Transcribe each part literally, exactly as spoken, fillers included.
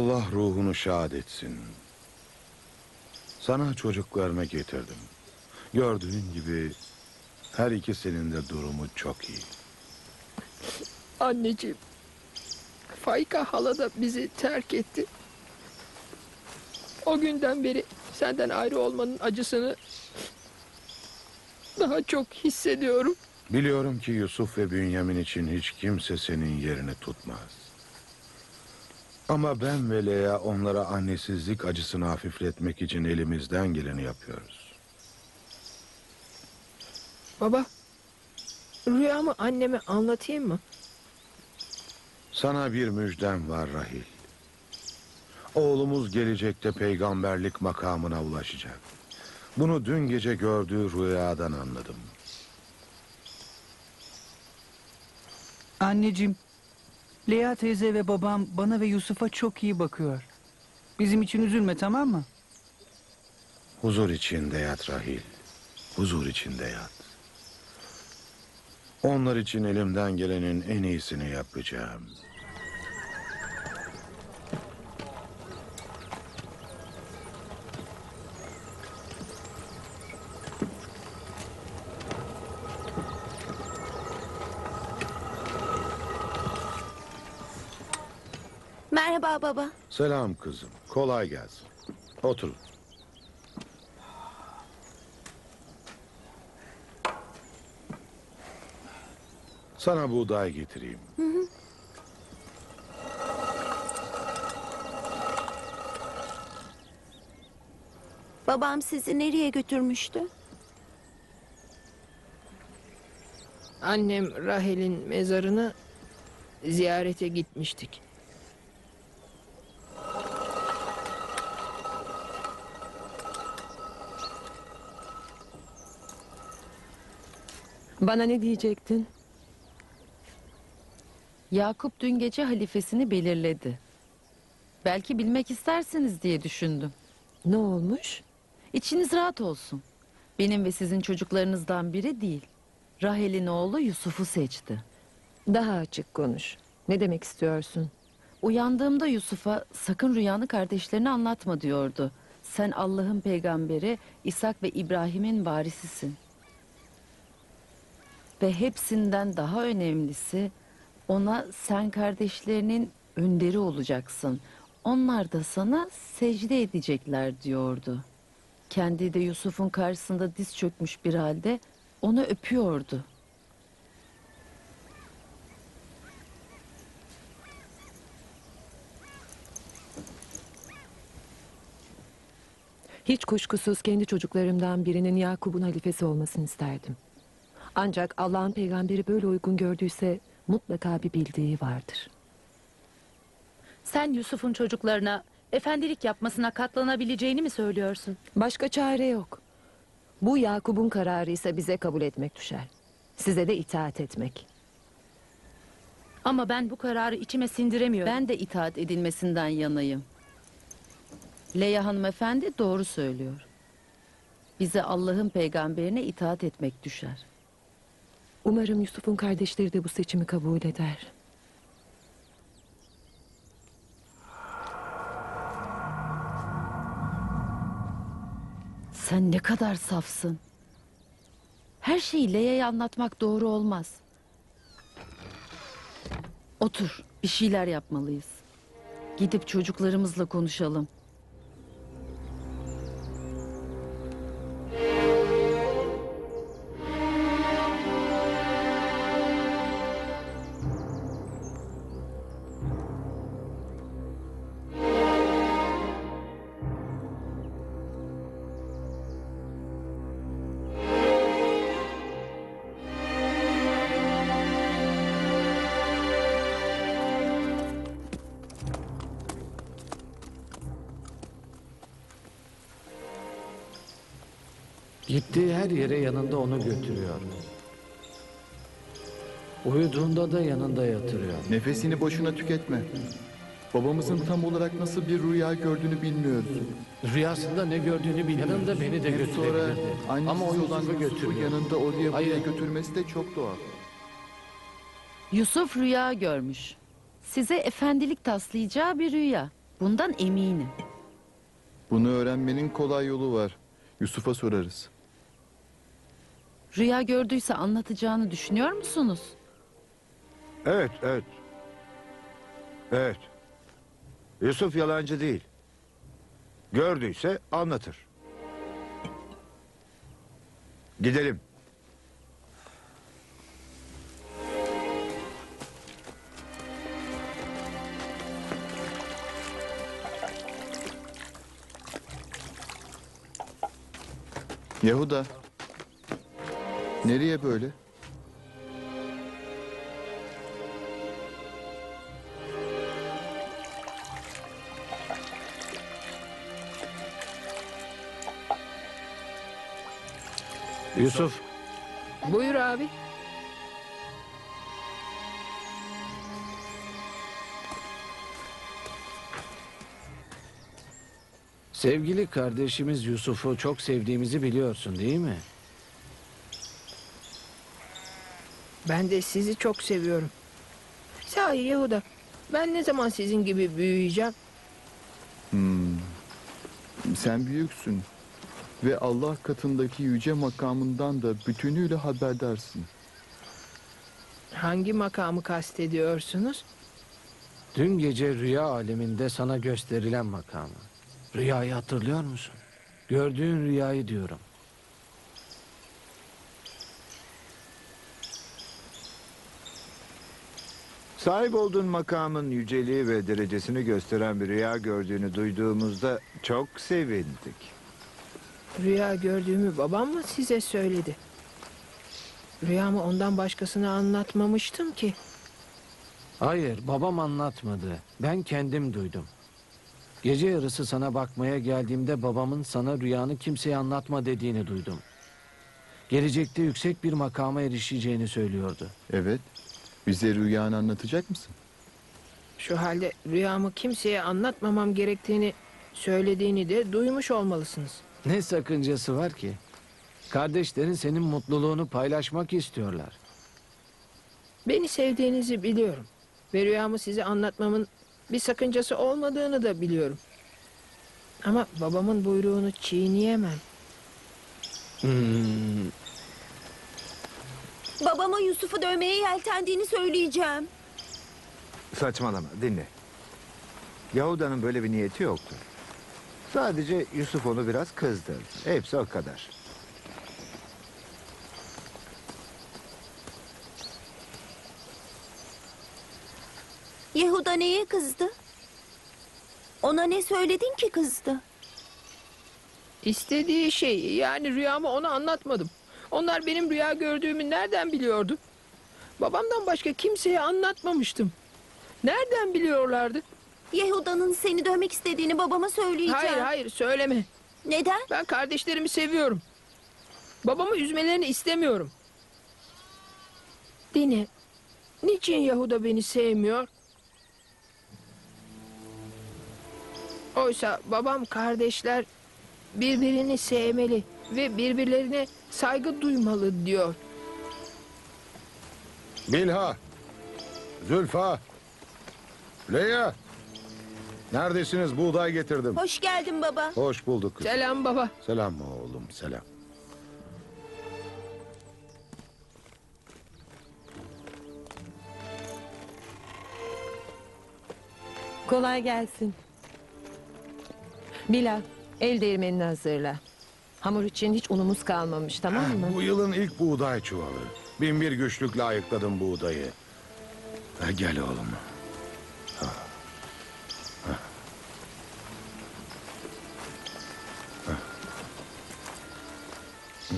Allah ruhunu şad etsin. Sana çocuklarını getirdim. Gördüğün gibi her ikisinin de durumu çok iyi. Anneciğim, Faika hala da bizi terk etti. O günden beri senden ayrı olmanın acısını daha çok hissediyorum. Biliyorum ki Yusuf ve Bünyamin için hiç kimse senin yerini tutmaz. Ama ben ve Leya onlara annesizlik acısını hafifletmek için elimizden geleni yapıyoruz. Baba, rüyamı anneme anlatayım mı? Sana bir müjdem var Rahil. Oğlumuz gelecekte peygamberlik makamına ulaşacak. Bunu dün gece gördüğü rüyadan anladım. Anneciğim, Leya teyze ve babam bana ve Yusuf'a çok iyi bakıyor. Bizim için üzülme, tamam mı? Huzur içinde yat Rahil. Huzur içinde yat. Onlar için elimden gelenin en iyisini yapacağım. Merhaba baba. Selam kızım. Kolay gelsin. Oturun. Sana buğday getireyim. Hı hı. Babam sizi nereye götürmüştü? Annem Rahel'in mezarını ziyarete gitmiştik. Bana ne diyecektin? Yakup dün gece halifesini belirledi. Belki bilmek istersiniz diye düşündüm. Ne olmuş? İçiniz rahat olsun. Benim ve sizin çocuklarınızdan biri değil. Rahel'in oğlu Yusuf'u seçti. Daha açık konuş. Ne demek istiyorsun? Uyandığımda Yusuf'a sakın rüyanı kardeşlerine anlatma diyordu. Sen Allah'ın peygamberi İshak ve İbrahim'in varisisin. Ve hepsinden daha önemlisi, ona sen kardeşlerinin önderi olacaksın. Onlar da sana secde edecekler diyordu. Kendi de Yusuf'un karşısında diz çökmüş bir halde onu öpüyordu. Hiç kuşkusuz kendi çocuklarımdan birinin Yakup'un halifesi olmasını isterdim. Ancak Allah'ın peygamberi böyle uygun gördüyse mutlaka bir bildiği vardır. Sen Yusuf'un çocuklarına efendilik yapmasına katlanabileceğini mi söylüyorsun? Başka çare yok. Bu Yakup'un kararı ise bize kabul etmek düşer. Size de itaat etmek. Ama ben bu kararı içime sindiremiyorum. Ben de itaat edilmesinden yanayım. Leya hanımefendi doğru söylüyor. Bize Allah'ın peygamberine itaat etmek düşer. Umarım Yusuf'un kardeşleri de bu seçimi kabul eder. Sen ne kadar safsın. Her şeyi Leya'ya anlatmak doğru olmaz. Otur, bir şeyler yapmalıyız. Gidip çocuklarımızla konuşalım. Gittiği her yere yanında onu götürüyor. Uyuduğunda da yanında yatırıyor. Nefesini boşuna tüketme. Babamızın tam olarak nasıl bir rüya gördüğünü bilmiyoruz. Rüyasında ne gördüğünü bilmiyor. Yanında beni de Hem sonra götürebilirdi. Ama o annesiz olan Yusuf'u Yusuf'u götürüyor. yanında oraya buraya Hayır. götürmesi de çok doğal. Yusuf rüya görmüş. Size efendilik taslayacağı bir rüya. Bundan eminim. Bunu öğrenmenin kolay yolu var. Yusuf'a sorarız. Rüya gördüyse anlatacağını düşünüyor musunuz? Evet, evet. Evet. Yusuf yalancı değil. Gördüyse anlatır. Gidelim. Yahuda. Nereye böyle? Yusuf, Buyur abi. sevgili kardeşimiz Yusuf'u çok sevdiğimizi biliyorsun değil mi? Ben de sizi çok seviyorum. Sahi Yehuda, ben ne zaman sizin gibi büyüyeceğim? Hmm. Sen büyüksün. Ve Allah katındaki yüce makamından da bütünüyle haberdarsın. Hangi makamı kastediyorsunuz? Dün gece rüya aleminde sana gösterilen makamı. Rüyayı hatırlıyor musun? Gördüğün rüyayı diyorum. Sahip olduğun makamın yüceliği ve derecesini gösteren bir rüya gördüğünü duyduğumuzda çok sevindik. Rüya gördüğümü babam mı size söyledi? Rüyamı ondan başkasına anlatmamıştım ki. Hayır, babam anlatmadı. Ben kendim duydum. Gece yarısı sana bakmaya geldiğimde babamın sana rüyanı kimseye anlatma dediğini duydum. Gelecekte yüksek bir makama erişeceğini söylüyordu. Evet. Bize rüyanı anlatacak mısın? Şu halde rüyamı kimseye anlatmamam gerektiğini söylediğini de duymuş olmalısınız. Ne sakıncası var ki? Kardeşlerin senin mutluluğunu paylaşmak istiyorlar. Beni sevdiğinizi biliyorum. Ve rüyamı size anlatmamın bir sakıncası olmadığını da biliyorum. Ama babamın buyruğunu çiğneyemem. Hmm, Babama Yusuf'u dövmeye yeltendiğini söyleyeceğim. Saçmalama, dinle. Yahuda'nın böyle bir niyeti yoktu. Sadece Yusuf onu biraz kızdırdı. Hepsi o kadar. Yehuda neye kızdı? Ona ne söyledin ki kızdı? İstediği şey, yani rüyamı ona anlatmadım. Onlar benim rüya gördüğümü nereden biliyordu? Babamdan başka kimseye anlatmamıştım. Nereden biliyorlardı? Yehuda'nın seni dövmek istediğini babama söyleyeceğim. Hayır hayır söyleme. Neden? Ben kardeşlerimi seviyorum. Babamı üzmelerini istemiyorum. Dine, niçin Yahuda beni sevmiyor? Oysa babam kardeşler birbirini sevmeli ve birbirlerine saygı duymalı diyor. Bilha, Zülfa, Leya. Neredesiniz? Buğday getirdim. Hoş geldin baba. Hoş bulduk kızım. Selam baba. Selam oğlum, selam. Kolay gelsin. Bilal, el değirmenini hazırla. Hamur için hiç unumuz kalmamış, tamam mı? Bu yılın ilk buğday çuvalı. Bin bir güçlükle ayıkladım buğdayı. Ha, gel oğlum. Ha. Ha. Ha. Hmm.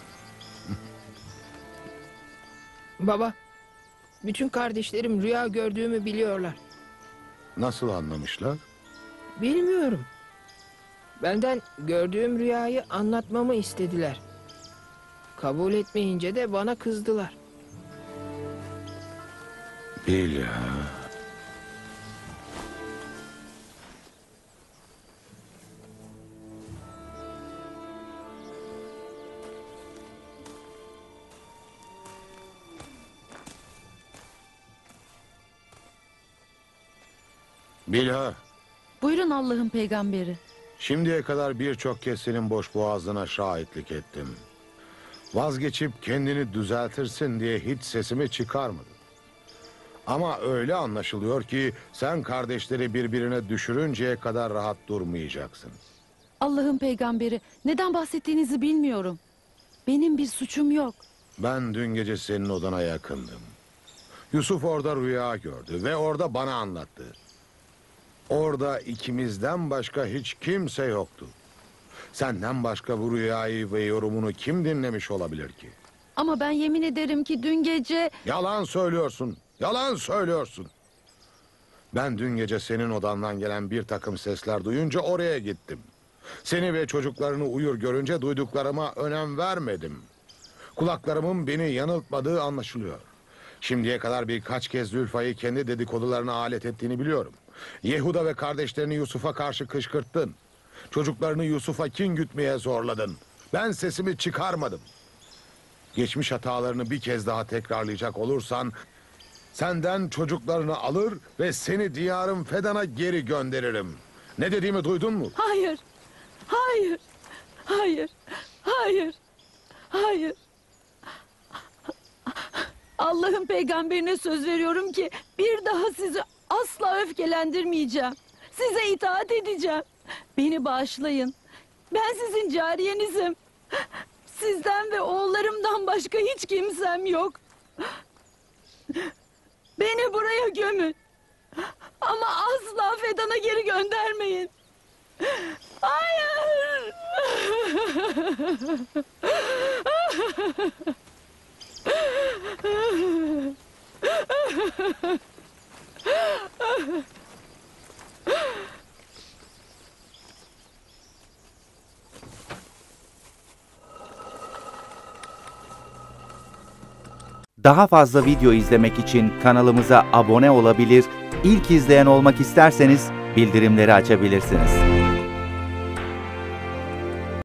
Baba, bütün kardeşlerim rüya gördüğümü biliyorlar. Nasıl anlamışlar? Bilmiyorum. Benden gördüğüm rüyayı anlatmamı istediler. Kabul etmeyince de bana kızdılar. Bilha. Bilha. Buyurun Allah'ın peygamberi. Şimdiye kadar birçok kez senin boş boğazına şahitlik ettim. Vazgeçip kendini düzeltirsin diye hiç sesimi çıkarmadım. Ama öyle anlaşılıyor ki sen kardeşleri birbirine düşürünceye kadar rahat durmayacaksın. Allah'ın peygamberi, neden bahsettiğinizi bilmiyorum. Benim bir suçum yok. Ben dün gece senin odana yakındım. Yusuf orada rüya gördü ve orada bana anlattı. Orada ikimizden başka hiç kimse yoktu. Senden başka bu rüyayı ve yorumunu kim dinlemiş olabilir ki? Ama ben yemin ederim ki dün gece... Yalan söylüyorsun, yalan söylüyorsun. Ben dün gece senin odandan gelen bir takım sesler duyunca oraya gittim. Seni ve çocuklarını uyur görünce duyduklarıma önem vermedim. Kulaklarımın beni yanıltmadığı anlaşılıyor. Şimdiye kadar birkaç kez Zülfa'yı kendi dedikodularına alet ettiğini biliyorum. Yehuda ve kardeşlerini Yusuf'a karşı kışkırttın. Çocuklarını Yusuf'a kin gütmeye zorladın. Ben sesimi çıkarmadım. Geçmiş hatalarını bir kez daha tekrarlayacak olursan... senden çocuklarını alır ve seni diyarım Fedan'a geri gönderirim. Ne dediğimi duydun mu? Hayır, hayır, hayır, hayır, hayır. Allah'ın peygamberine söz veriyorum ki bir daha sizi asla öfkelendirmeyeceğim. Size itaat edeceğim. Beni bağışlayın. Ben sizin cariyenizim. Sizden ve oğullarımdan başka hiç kimsem yok. Beni buraya gömün. Ama asla Fedan'a geri göndermeyin. Hayır. Daha fazla video izlemek için kanalımıza abone olabilir, ilk izleyen olmak isterseniz bildirimleri açabilirsiniz.